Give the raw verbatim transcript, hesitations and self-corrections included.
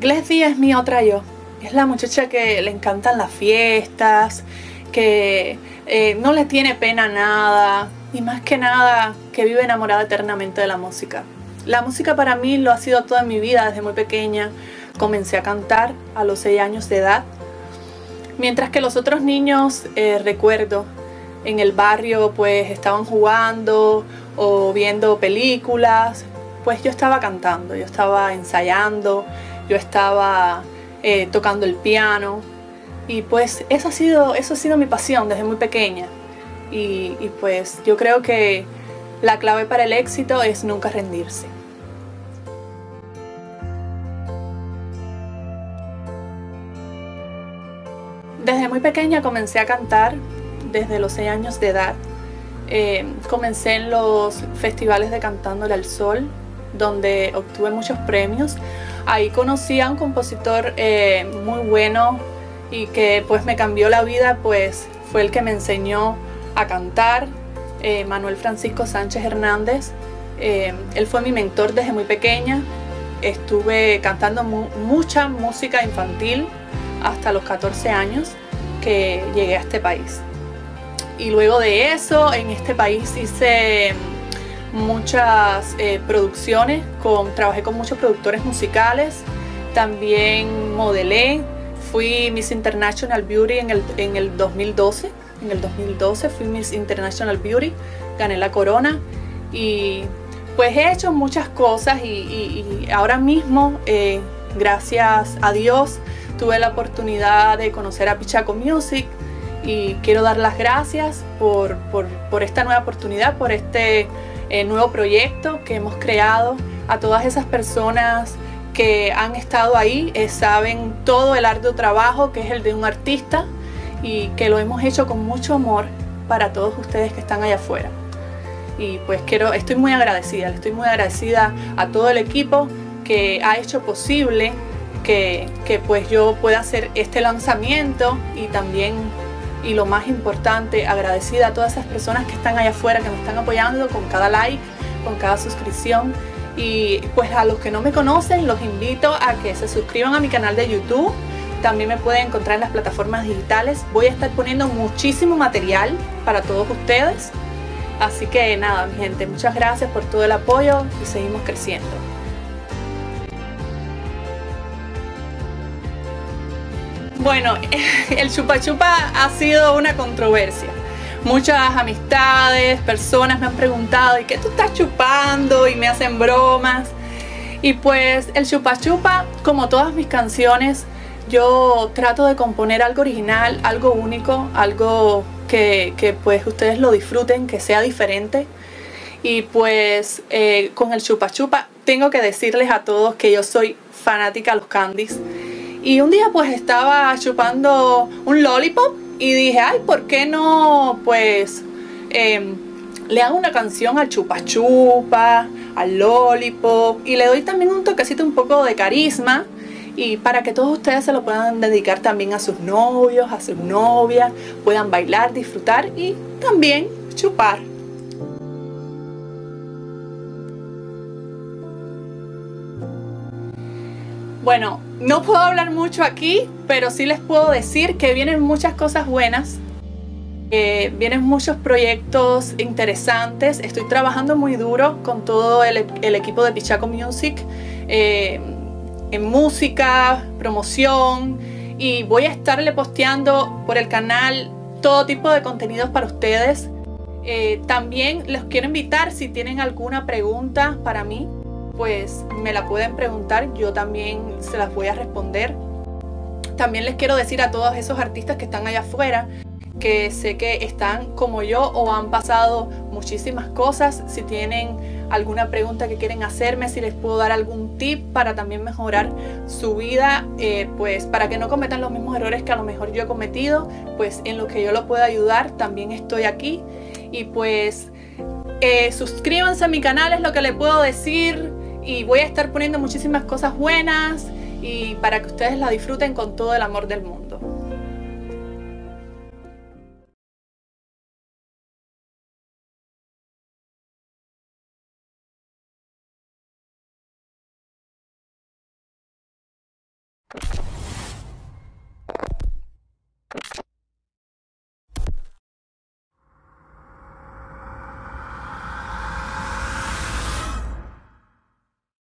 Glesdy es mi otra yo. Es la muchacha que le encantan las fiestas, que eh, no le tiene pena a nada y más que nada que vive enamorada eternamente de la música. La música para mí lo ha sido toda mi vida desde muy pequeña. Comencé a cantar a los seis años de edad. Mientras que los otros niños, eh, recuerdo, en el barrio pues estaban jugando o viendo películas, pues yo estaba cantando, yo estaba ensayando, yo estaba eh, tocando el piano y pues eso ha sido, eso ha sido mi pasión desde muy pequeña y, y pues yo creo que la clave para el éxito es nunca rendirse. Desde muy pequeña comencé a cantar, desde los seis años de edad. Eh, comencé en los festivales de Cantándole al Sol, donde obtuve muchos premios. Ahí conocí a un compositor eh, muy bueno y que pues me cambió la vida, pues fue el que me enseñó a cantar, eh, Manuel Francisco Sánchez Hernández. Eh, él fue mi mentor desde muy pequeña. Estuve cantando mu mucha música infantil hasta los catorce años que llegué a este país. Y luego de eso, en este país hice muchas eh, producciones, con, trabajé con muchos productores musicales, también modelé, fui Miss International Beauty en el, en el dos mil doce, en el dos mil doce fui Miss International Beauty, gané la corona y pues he hecho muchas cosas y, y, y ahora mismo, eh, gracias a Dios, tuve la oportunidad de conocer a Pichaco Music y quiero dar las gracias por, por, por esta nueva oportunidad, por este eh, nuevo proyecto que hemos creado. A todas esas personas que han estado ahí, eh, saben todo el arduo trabajo que es el de un artista y que lo hemos hecho con mucho amor para todos ustedes que están allá afuera. Y pues quiero, estoy muy agradecida, le estoy muy agradecida a todo el equipo que ha hecho posible que, que pues yo pueda hacer este lanzamiento y también, y lo más importante, agradecida a todas esas personas que están allá afuera, que me están apoyando con cada like, con cada suscripción. Y pues a los que no me conocen, los invito a que se suscriban a mi canal de YouTube. También me pueden encontrar en las plataformas digitales. Voy a estar poniendo muchísimo material para todos ustedes. Así que nada, mi gente, muchas gracias por todo el apoyo y seguimos creciendo. Bueno, el chupa chupa ha sido una controversia. Muchas amistades, personas me han preguntado ¿y qué tú estás chupando? Y me hacen bromas. Y pues el chupa chupa, como todas mis canciones, yo trato de componer algo original, algo único, algo que, que pues ustedes lo disfruten, que sea diferente. Y pues eh, con el chupa chupa tengo que decirles a todos que yo soy fanática a los candies. Y un día pues estaba chupando un lollipop y dije, ay, ¿por qué no pues eh, le hago una canción al chupa chupa, al lollipop y le doy también un toquecito un poco de carisma y para que todos ustedes se lo puedan dedicar también a sus novios, a sus novias, puedan bailar, disfrutar y también chupar. Bueno, no puedo hablar mucho aquí, pero sí les puedo decir que vienen muchas cosas buenas, eh, vienen muchos proyectos interesantes. Estoy trabajando muy duro con todo el, el equipo de Pichaco Music, eh, en música, promoción, y voy a estarle posteando por el canal todo tipo de contenidos para ustedes. Eh, también les quiero invitar, si tienen alguna pregunta para mí, pues me la pueden preguntar, yo también se las voy a responder. También les quiero decir a todos esos artistas que están allá afuera, que sé que están como yo o han pasado muchísimas cosas. Si tienen alguna pregunta que quieren hacerme, si les puedo dar algún tip para también mejorar su vida, eh, pues para que no cometan los mismos errores que a lo mejor yo he cometido, pues en lo que yo lo pueda ayudar, también estoy aquí. Y pues eh, suscríbanse a mi canal, es lo que les puedo decir. Y voy a estar poniendo muchísimas cosas buenas y para que ustedes la disfruten con todo el amor del mundo.